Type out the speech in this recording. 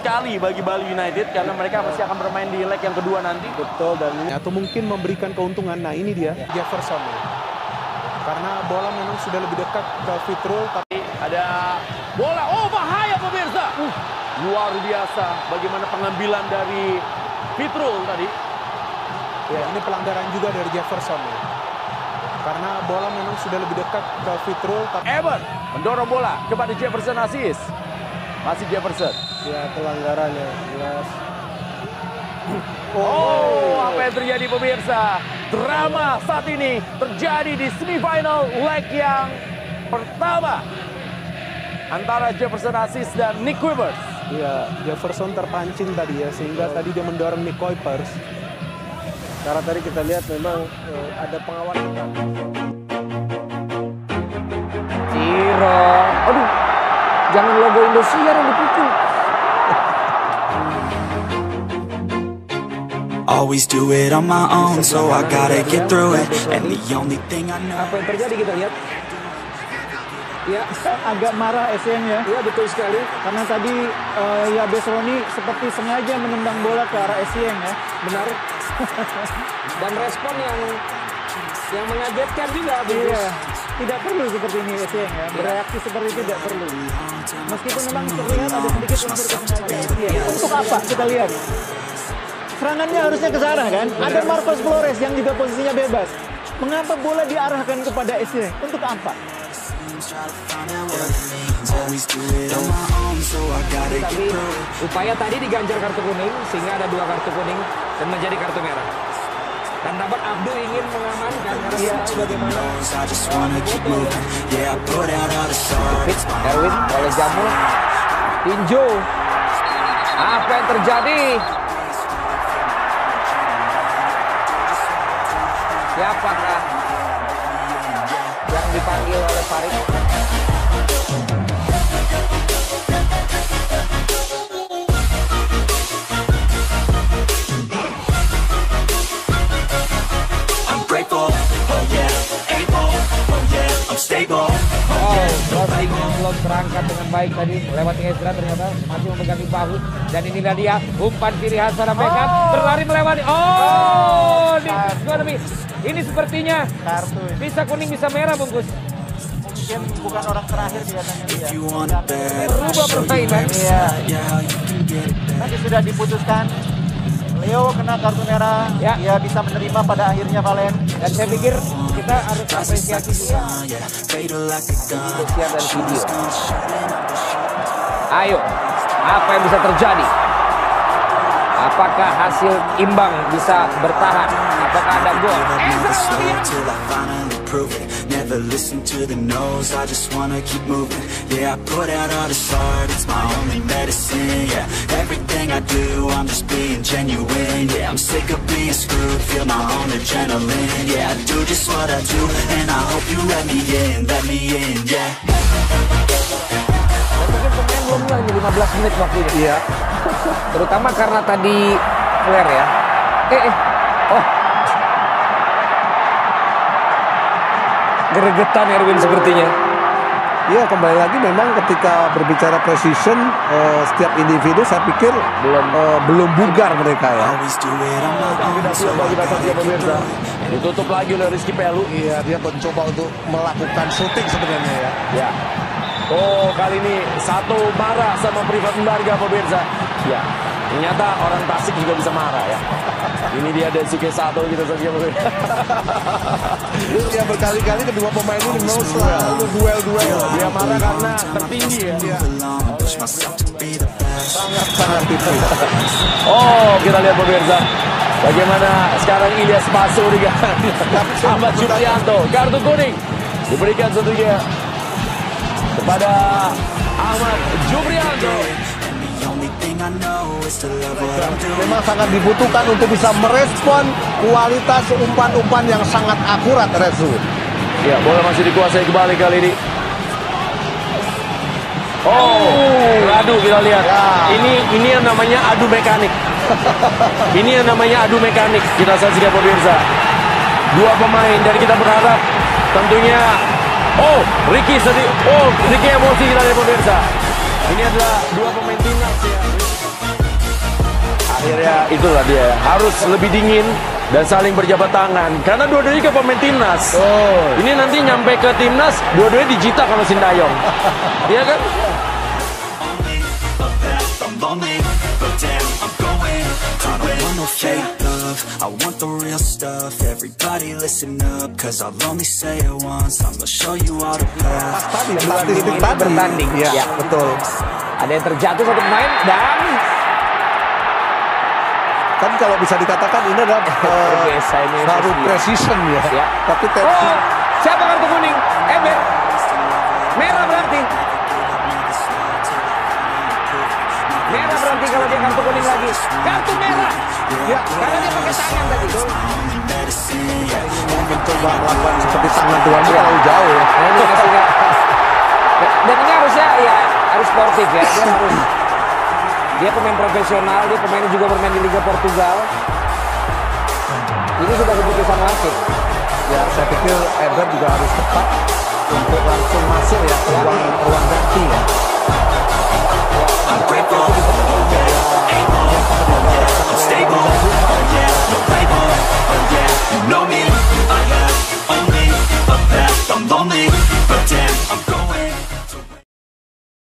sekali bagi Bali United karena mereka pasti akan bermain di leg yang kedua nanti. Betul, dan atau mungkin memberikan keuntungan. Nah ini dia Jefferson ya. Karena bola memang sudah lebih dekat ke Fitrul. Tapi ada bola, oh bahaya pemirsa. Luar biasa bagaimana pengambilan dari Fitrul tadi. Ya, ini pelanggaran juga dari Jefferson ya. Karena bola memang sudah lebih dekat ke Fitrul. Evan mendorong bola kepada Jefferson Aziz. Masih Jefferson. Ya, pelanggaran ya, jelas. Oh, apa yang terjadi pemirsa? Drama saat ini terjadi di semifinal leg yang pertama antara Jefferson Aziz dan Nick Kuipers. Ya, Jefferson terpancing tadi ya, sehingga tadi dia mendorong Nick Kuipers. Karena tadi kita lihat memang ada pengawal. Ciro, aduh, jangan logo Indosiar yang dipukul. Always do it on my own, so I gotta get through it. And the only thing I know. Apa yang terjadi kita lihat? Ya, agak marah Essien ya. iya betul sekali. Karena tadi ya Besroni seperti sengaja menendang bola ke arah Essien ya. Benar. Dan respon yang mengagetkan juga. Iya. Tidak perlu seperti ini Essien ya. Bereaksi seperti itu tidak perlu. Meskipun memang terlihat ada sedikit unsur kesengajaan. Iya. Untuk apa? Kita lihat. Serangannya harusnya ke sana kan. Ada Marcos Flores yang juga posisinya bebas. Mengapa bola diarahkan kepada Essien? Untuk apa? Tapi upaya tadi diganjar kartu kuning sehingga ada 2 kartu kuning dan menjadi kartu merah. Dan dapat Abdul ingin mengamankan karena dia tahu bagaimana. Erwin oleh Jamu, tinju. Apa yang terjadi? Siapakah yang dipanggil oleh Farid? Belum terangkat dengan baik tadi, melewati Ezra ternyata masih memegang bahu, dan inilah dia umpan kiri Hasan Beckham berlari melewati. Ini sepertinya Kartu ini. bisa kuning bisa merah bungkus. Mungkin bukan orang terakhir biasanya dia. Berubah permainan. Iya. Nanti sudah diputuskan. Leo kena kartu merah, Ya. dia bisa menerima pada akhirnya Valen. Dan saya pikir kita harus apresiasi juga Indosiar dan video. Ayo, apa yang bisa terjadi? Apakah hasil imbang bisa bertahan? Apakah ada gol? Never listen to the no's, I just wanna keep moving. Yeah, I put out all this art, it's my only medicine. Yeah, everything I do, I'm just being genuine. Yeah, I'm sick of being screwed, feel my own adrenaline. Yeah, I do just what I do, and I hope you let me in, yeah. Dan mungkin pemain belum mulai 15 menit waktunya. Iya. Terutama karena tadi flare ya. Oh. Geregetan Erwin sepertinya. Iya, kembali lagi memang ketika berbicara precision, setiap individu saya pikir belum bugar mereka ya. Ditutup lagi oleh Rizky Pelu. Iya, dia mencoba untuk melakukan shooting sebenarnya ya. Ya. Oh, kali ini satu marah sama Privat Embarga pemirsa. Ya. Ternyata orang Tasik juga bisa marah ya. Ini dia Densuke Sato gitu saja pemirsa. Ya, berkali-kali kedua pemain ini mau selalu duel-duel. Dia marah karena tertinggi ya. Sangat tipis. Oh, kita lihat pemirsa. Bagaimana sekarang Ilyas Pasu dengan Ahmad Juprianto. Kartu kuning diberikan tentunya kepada Ahmad Juprianto. Memang sangat dibutuhkan untuk bisa merespon kualitas umpan-umpan yang sangat akurat, Rezu. Ya, bola masih dikuasai kembali kali ini. Oh, adu kita lihat. Ya. Ini yang namanya adu mekanik. Ini yang namanya adu mekanik. Kita saksikan pemirsa. Dua pemain dan kita berharap tentunya. Oh, Ricky emosi kita lihat pemirsa. Ini adalah dua pemain timnas ya. Akhirnya itulah dia, harus lebih dingin dan saling berjabat tangan. Karena dua-duanya ke pemain timnas. Ini nanti nyampe ke timnas, dua-duanya dijita sama Sintayong. Iya kan? I want the real stuff. Everybody listen up, cause I'll only say it once. I'ma show you all the path. Statistik tadi bertanding. ya, betul. Ada yang terjatuh satu pemain dan Kan kalau bisa dikatakan ini adalah baru precision ya. Tapi siapa kartu kuning? Ember. Merah berarti. Merah berarti kalau dia kartu kuning lagi. Kartu merah. Ya, karena dia pakai tangan tadi. Mencoba melakukan seperti tangan tuannya terlalu jauh ya. Dan ini harusnya ya harus sportif ya. Dia pemain profesional, dia pemain juga bermain di Liga Portugal. Ini sudah keputusan wasit. Ya, saya pikir Eder juga harus tepat untuk langsung masuk ya ke ruang ganti ya.